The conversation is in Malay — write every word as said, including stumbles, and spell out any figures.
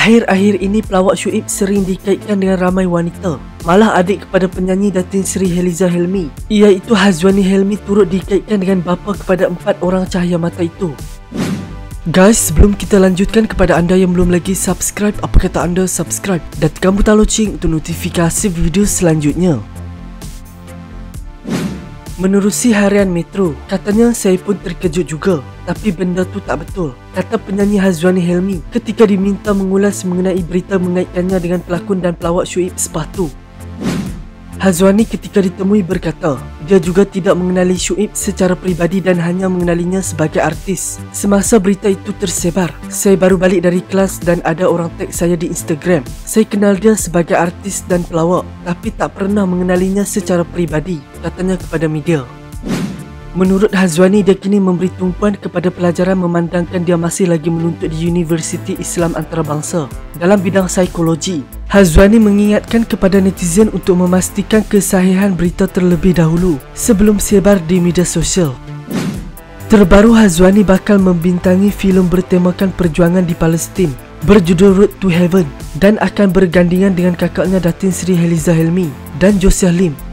Akhir-akhir ini pelawak Syuib sering dikaitkan dengan ramai wanita. Malah adik kepada penyanyi Datin Sri Heliza Helmi, iaitu Hazwani Helmi, turut dikaitkan dengan bapa kepada empat orang cahaya mata itu. Guys, sebelum kita lanjutkan, kepada anda yang belum lagi subscribe, apa kata anda subscribe dan tekan butang loceng untuk notifikasi video selanjutnya. Menerusi harian Metro, katanya saya pun terkejut juga, tapi benda tu tak betul, kata penyanyi Hazwani Helmi ketika diminta mengulas mengenai berita mengaitkannya dengan pelakon dan pelawak Syuib Sepatu. Hazwani ketika ditemui berkata, dia juga tidak mengenali Syuib secara peribadi dan hanya mengenalinya sebagai artis. Semasa berita itu tersebar, saya baru balik dari kelas dan ada orang tag saya di Instagram. Saya kenal dia sebagai artis dan pelawak, tapi tak pernah mengenalinya secara peribadi, katanya kepada media. Menurut Hazwani, dia kini memberi tumpuan kepada pelajaran memandangkan dia masih lagi menuntut di Universiti Islam Antarabangsa dalam bidang psikologi. Hazwani mengingatkan kepada netizen untuk memastikan kesahihan berita terlebih dahulu sebelum sebar di media sosial. Terbaru, Hazwani bakal membintangi filem bertemakan perjuangan di Palestin berjudul Road to Heaven dan akan bergandingan dengan kakaknya Datin Sri Heliza Helmi dan Josiah Lim